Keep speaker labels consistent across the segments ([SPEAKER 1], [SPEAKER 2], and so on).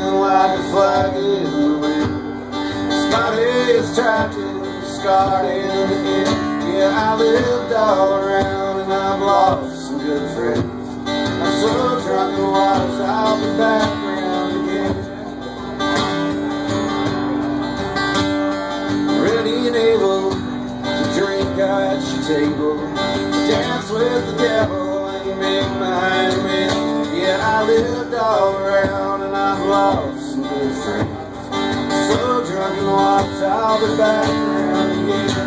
[SPEAKER 1] like a flag in the wind. Somebody's tragic, scarred in the end. Yeah, I lived all around and I've lost some good friends. I'm so drunk and washed, I'll be back around again. Ready and able to drink at your table, dance with the devil and make mine win. Yeah, I lived all around and I've lost some good friends. So drunk and washed, I'll be back around again.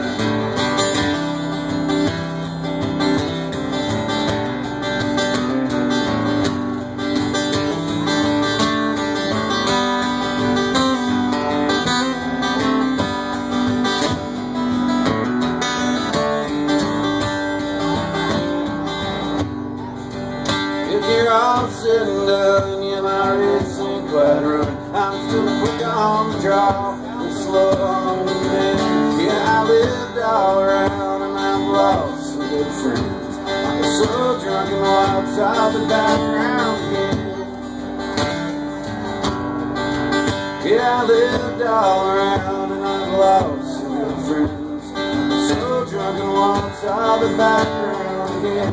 [SPEAKER 1] If you're all said and done, yeah, my wrist ain't quite run. I'm still quick on the draw and slow on the mend. Yeah, I lived all around and I've lost some good friends. I'm so drunk and wild, so I'll be back around again. Yeah, I lived all around and I've lost some good friends. I'm so drunk and wild, so I'll be back around again.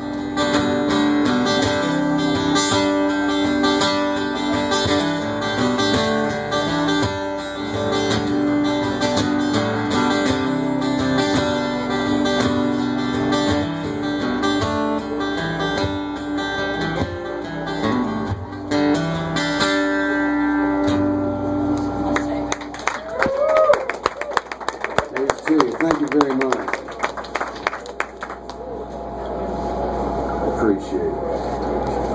[SPEAKER 1] Thank you very much. I appreciate it.